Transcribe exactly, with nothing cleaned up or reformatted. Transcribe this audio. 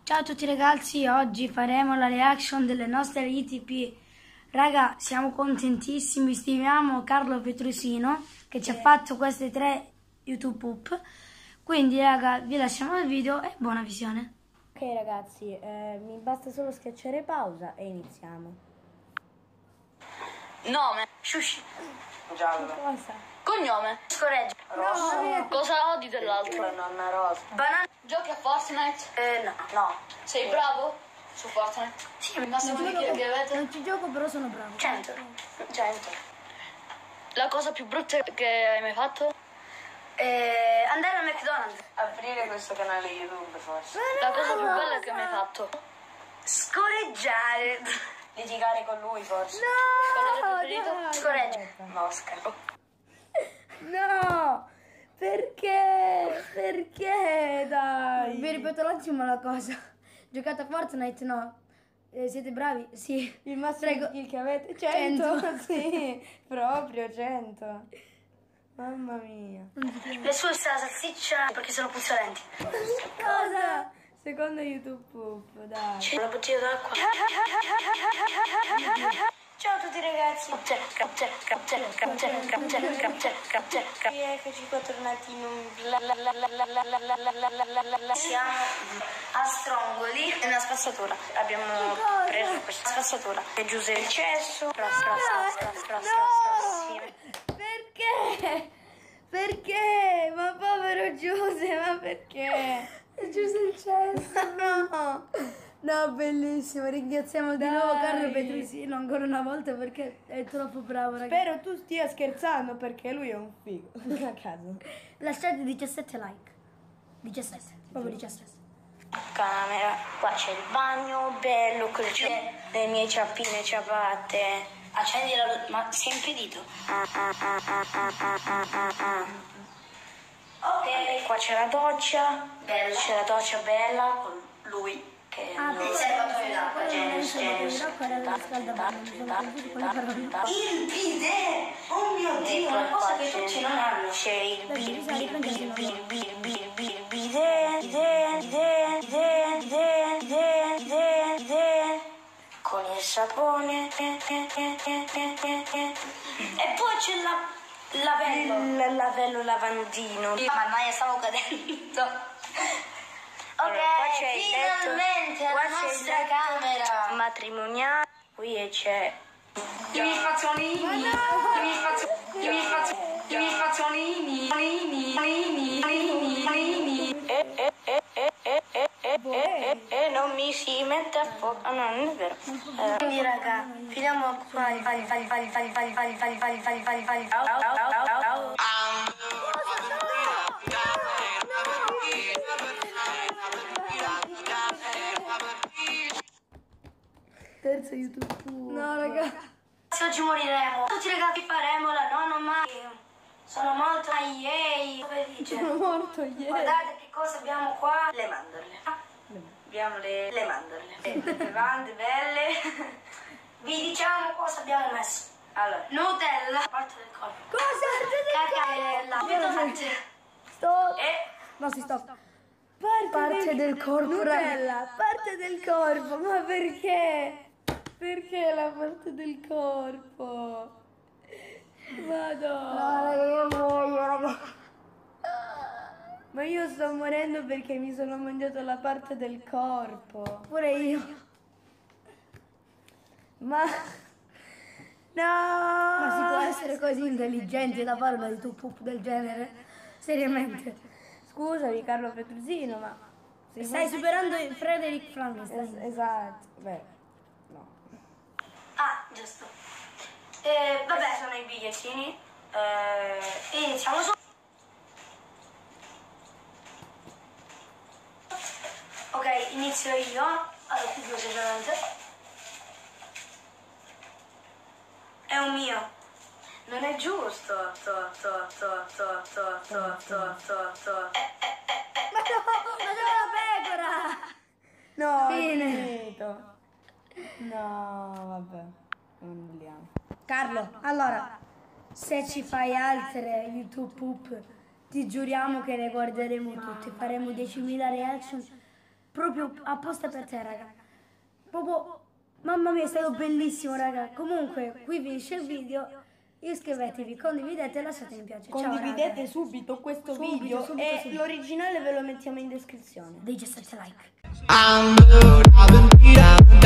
Ciao a tutti ragazzi, oggi faremo la reaction delle nostre I T P. Raga, siamo contentissimi, stimiamo Carlo Petrusino che ci ha fatto queste tre YouTube Poop. Quindi raga, vi lasciamo il video e buona visione. Ok ragazzi, eh, mi basta solo schiacciare pausa e iniziamo. Nome. Shushi. Giallo. Cosa? Cognome. Scorreggia. Rosso. No. Cosa odi dell'altro? Nonna rosa. Banana. Giochi a Fortnite? Eh no. No. Sei bravo? Su Fortnite? Sì, Il massimo di kill che avete? non ci gioco però sono bravo. cento. cento. La cosa più brutta che hai mai fatto? Eh, andare al McDonald's. Aprire questo canale YouTube forse. La cosa più bella che hai mai fatto? Scorreggiare. Litigare con lui forse. Colore preferito? Scorreggia. Mosca. No! Perché? Perché? Dai! Vi ripeto un attimo la cosa. Giocate a Fortnite? No. Eh, siete bravi? Sì. Il massimo Prego. kill che avete? cento? cento. Sì, proprio cento. Mamma mia. Le sue sta la salsiccia perché sono puzzolenti. Cosa? Secondo YouTube Poop, dai. C'è una bottiglia d'acqua. Ciao a tutti ragazzi. Eccoci qua tornati in un... Siamo a Strongoli nella spazzatura. Abbiamo preso questa spazzatura. E Giuseppe il cesso. Perché? Perché? Ma povero Giuse, ma perché? Giuseppe il cesso. No! No, bellissimo. Ringraziamo di Dai. nuovo Carlo Petrusino ancora una volta perché è troppo bravo, ragazzi. Spero tu stia scherzando perché lui è un figo. A caso. Lasciate diciassette like. diciassette, proprio diciassette. Camera, qua c'è il bagno, bello, qui c'è le mie ciappine ciabatte. Accendi la luce, ma si è impedito. Ah, ah, ah, ah, ah, ah, ah, ah, ah. Ok. Qua c'è la doccia, Bella. c'è la doccia bella con lui che è il mio- il serbatoio d'acqua. Genius, genius. Il bidet! Oh mio E Dio, poi una cosa qua che c'è- tutti non hanno. C'è il bil bil bil bil bil bil bil bidet, bidet, bidet, bidet, bidet, bidet, bidet, bidet, con il sapone. E poi c'è la lavello. Il lavello lavandino. Mamma mia, stavo cadendo. Ok, Allora, qua c'è il letto, finalmente qua la c'è il nostra letto camera. matrimoniale, qui e c'è I miei fazzolini. I miei fazzolini. I miei fazzolini. I miei fazzolini. Fazzolini. Fazzolini. Fazzolini. e e e e e e e e e non mi si mette a fuoco. Ah no, non è vero. Eh, Quindi raga, finiamo qua il fai fai fai fai fai fai fai fai fai fai fai au, au, au, au, au. Terzo YouTube. No raga. Oggi moriremo. Tutti ragazzi faremo la nonna mai. Sono molto yay, felice. Sono morto ieri. Guardate che cosa abbiamo qua. Le mandorle. Abbiamo le... Le mandorle. le bevande belle. Vi diciamo cosa abbiamo messo. Allora, Nutella. Parte del corpo. Cosa? Cacarella. Stop. E No, si stop. Parte, parte del corpo, raga. Nutella, parte del corpo. Ma perché? Perché la parte del corpo? Madonna. No raga, io muoio raga. Ma io sto morendo perché mi sono mangiato la parte del corpo. Pure io. Ma... No! Ma si può essere così intelligenti da fare una YouTube Poop del genere? Seriamente. Scusami Carlo Petrusino, ma... se Stai vuoi- superando il Frederick Es- Frankenstein. esatto. Beh, no. Ah, giusto. Eh, vabbè, vabbè, sono i bigliettini. Eh, iniziamo su. Ok, inizio io. Allora, qui due semplicemente. È un mio. non è giusto. To, to, to, to, to, to, to, to, to. Ma dove la pecora? No, Fine. è finito. No, vabbè. Non vogliamo. Carlo, allora, se ci fai altre YouTube Poop, ti giuriamo che ne guarderemo tutte. Faremo diecimila reaction proprio apposta per te, raga. Proprio, mamma mia, è stato bellissimo, raga. Comunque, qui finisce il video. Iscrivetevi, condividete e lasciate mi piace. Condividete Ciao, subito questo Subito, video subito, e subito. l'originale ve lo mettiamo in descrizione. Dei sette like. I'm good, I've been beat, I've been